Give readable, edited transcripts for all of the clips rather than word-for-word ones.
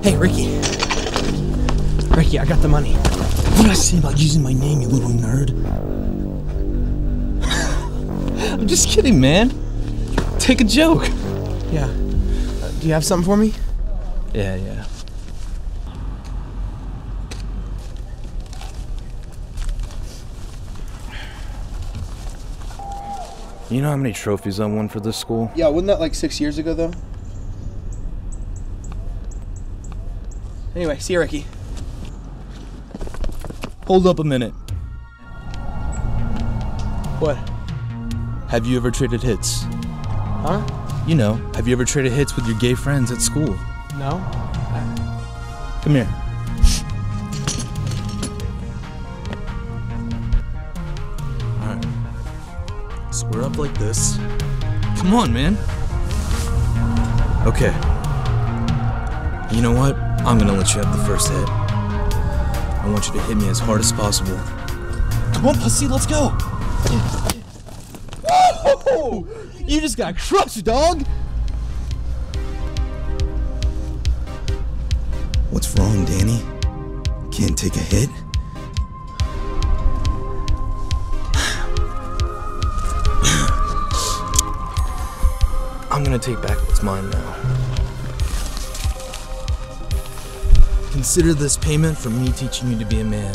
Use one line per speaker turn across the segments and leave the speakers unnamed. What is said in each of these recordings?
Hey, Ricky. Ricky, I got the money.
What did I say about using my name, you little nerd?
I'm just kidding, man. Take a joke.
Yeah. Do you have something for me?
Yeah. You know how many trophies I won for this school?
Yeah, wasn't that like 6 years ago, though? Anyway, see you, Ricky.
Hold up a minute.
What?
Have you ever traded hits?
Huh?
You know, have you ever traded hits with your gay friends at school?
No?
Come here. Alright. Square up like this. Come on, man. Okay. You know what? I'm gonna let you have the first hit. I want you to hit me as hard as possible. Come on, pussy, let's go!
Whoa! You just got crushed, dog!
What's wrong, Danny? Can't take a hit?
I'm gonna take back what's mine now. Consider this payment for me teaching you to be a man.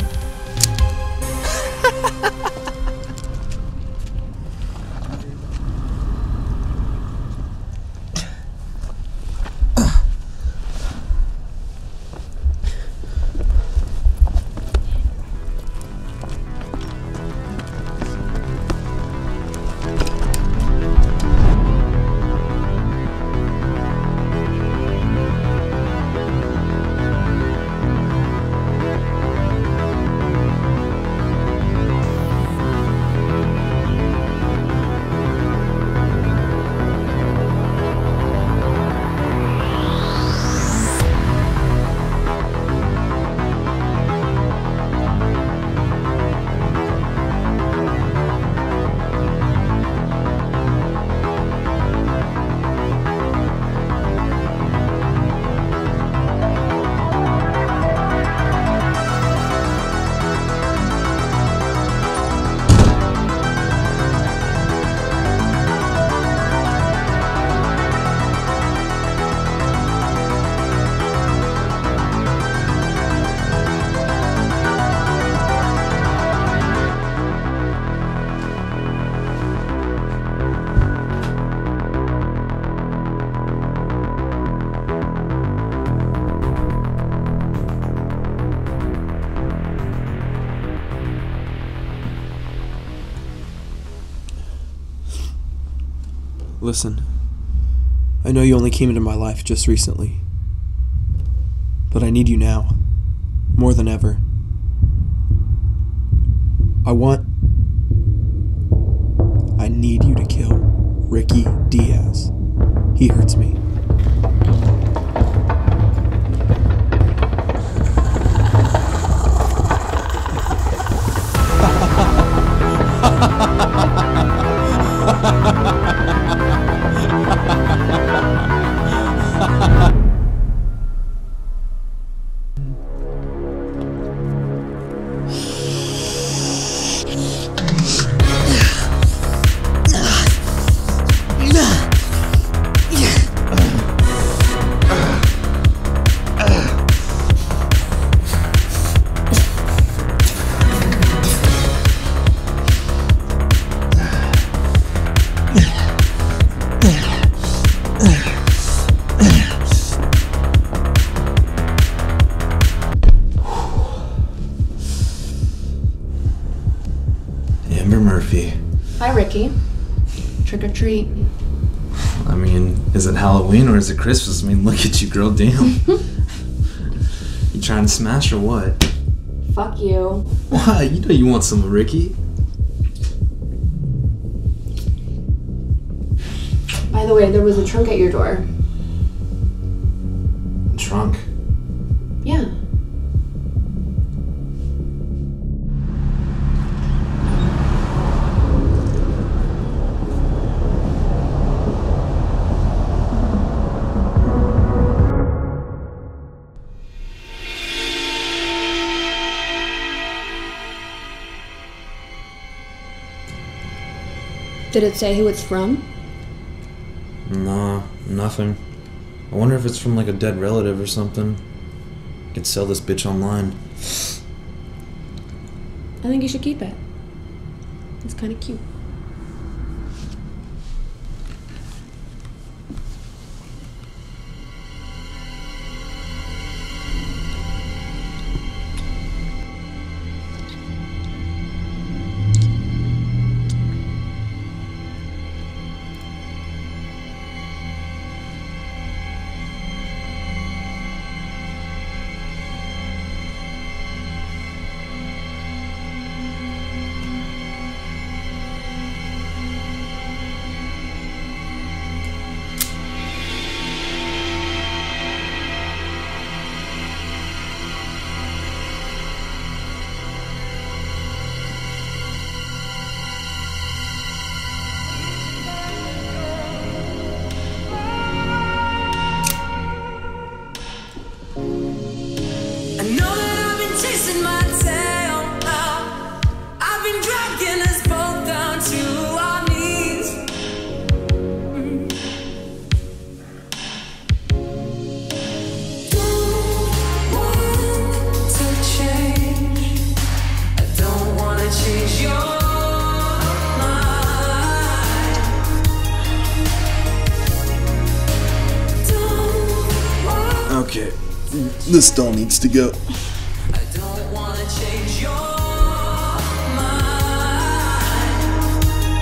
Listen, I know you only came into my life just recently, but I need you now, more than ever. I need you to kill Ricky Diaz. He hurts me.
Amber Murphy.
Hi, Ricky. Trick or treat.
I mean, is it Halloween or is it Christmas? I mean, look at you, girl, damn. You trying to smash or what?
Fuck you.
Why? You know you want some of Ricky.
By the way, there was a trunk at your door.
Trunk?
Yeah. Did it say who it's from?
Nah, nothing. I wonder if it's from like a dead relative or something. Could sell this bitch online.
I think you should keep it. It's kind of cute.
Okay, this doll needs to go.
I don't wanna change your mind.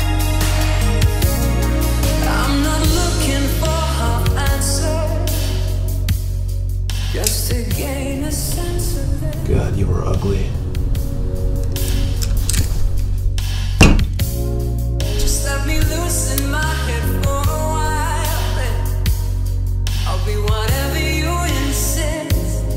I'm not looking for an answer, just to gain a sense of it.
God, you were ugly.
Just let me loosen my head for a while, and I'll be whatever you insist.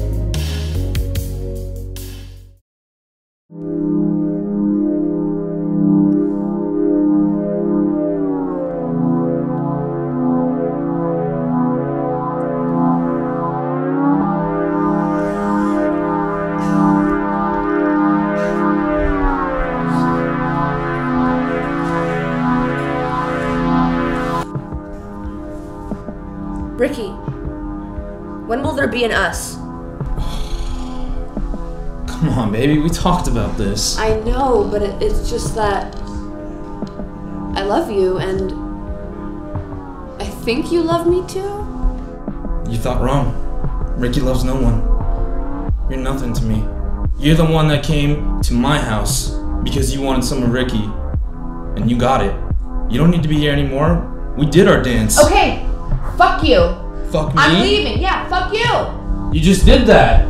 Ricky, when will there be an us?
Come on, baby, we talked about this.
I know, but it's just that I love you, and I think you love me too.
You thought wrong. Ricky loves no one. You're nothing to me. You're the one that came to my house because you wanted some of Ricky, and you got it. You don't need to be here anymore. We did our dance.
Okay, fuck you.
Fuck me?
I'm leaving, yeah, fuck you.
You just did that.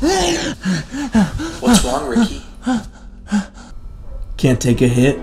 What's wrong, Ricky?
Can't take a hit?